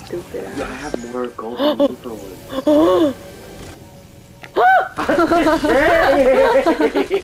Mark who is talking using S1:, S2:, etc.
S1: Stupid ass.
S2: I have more gold than Super ones.